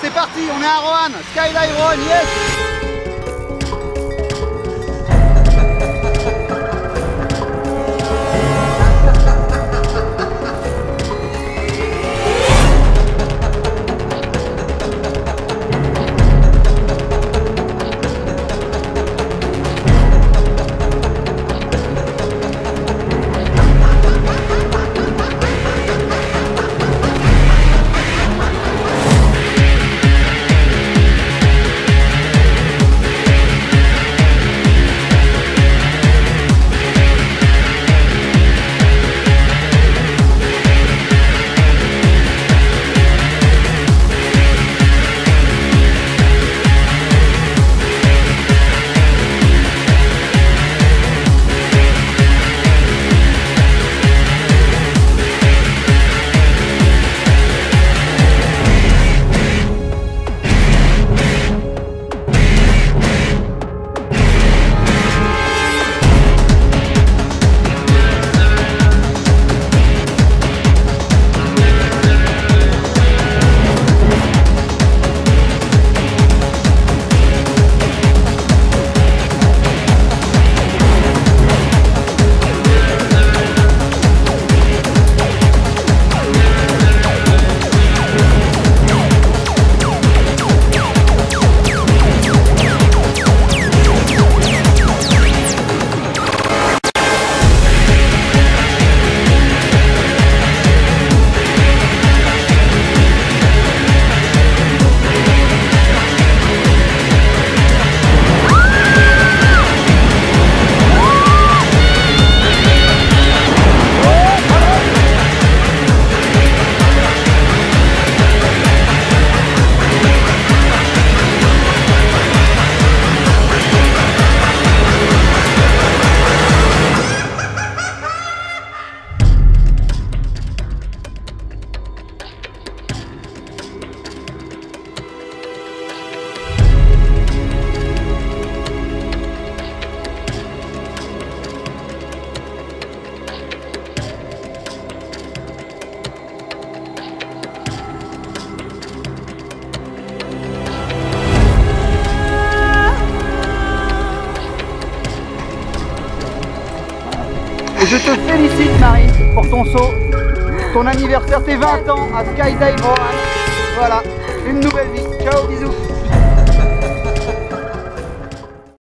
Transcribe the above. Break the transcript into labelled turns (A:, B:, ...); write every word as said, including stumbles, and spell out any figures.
A: c'est parti, on est à Roanne. Skydive Roanne, yes. Et je te félicite Marie pour ton saut, ton anniversaire, tes vingt ans à Skydive Roanne. Voilà, une nouvelle vie. Ciao, bisous.